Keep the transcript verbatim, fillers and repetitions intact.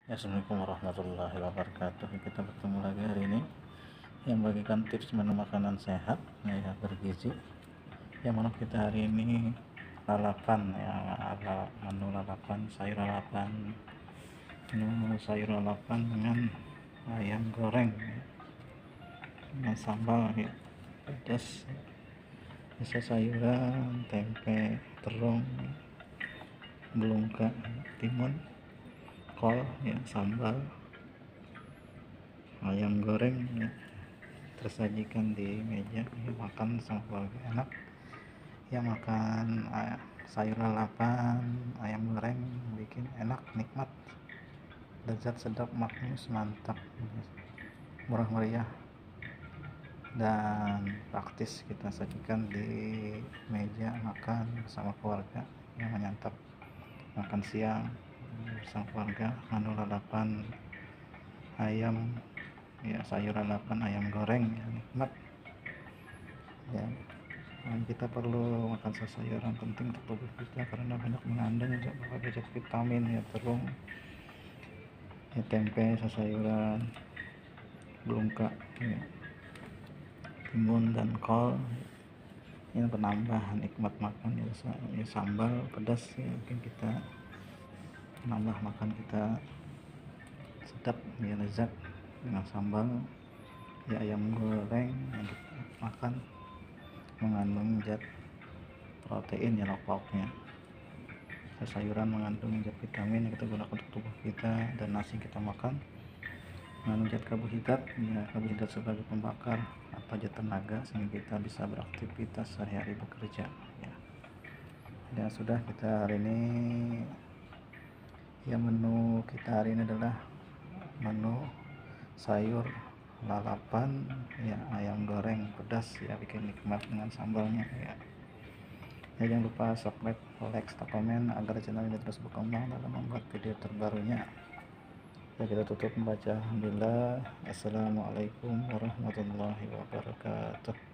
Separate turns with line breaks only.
Assalamualaikum warahmatullahi wabarakatuh. Kita bertemu lagi hari ini yang bagikan tips menu makanan sehat ya, bergizi. Yang mana kita hari ini lalapan ya, ala menu lalapan, sayur lalapan, menu sayur lalapan dengan ayam goreng ya, dengan sambal ya, pedas, bisa sayuran, tempe, terung, belungka, timun, kol ya, sambal, ayam goreng ya, tersajikan di meja ya, makan sama keluarga enak ya. Makan uh, sayur lalapan, ayam goreng bikin enak, nikmat, lezat, sedap, maknyus, mantap, murah meriah dan praktis. Kita sajikan di meja makan bersama keluarga yang menyantap makan siang bersama keluarga. Menu lalapan ayam ya, sayur lalapan ayam goreng ya, nikmat ya. Dan kita perlu makan sayuran, penting untuk tubuh kita karena banyak mengandung berbagai zat vitamin ya, terung ya, tempe, sayuran, belungka ya, timun dan kol ini penambah nikmat makan ya. Ya, sambal pedas ya, mungkin kita menambah makan kita sedap ya, lezat dengan sambal ya. Ayam goreng yang kita makan mengandung zat protein ya, lauk-lauknya. Sayuran mengandung zat vitamin yang kita gunakan untuk tubuh kita, dan nasi kita makan mengandung zat karbohidrat ya, karbohidrat sebagai pembakar atau zat tenaga sehingga kita bisa beraktivitas sehari-hari bekerja ya. Dan sudah, kita hari ini ya, menu kita hari ini adalah menu sayur lalapan ya, ayam goreng pedas ya, bikin nikmat dengan sambalnya ya. Ya, jangan lupa subscribe, like, serta komen agar channel ini terus berkembang dalam membuat video terbarunya. Ya, kita tutup membaca alhamdulillah. Assalamualaikum warahmatullahi wabarakatuh.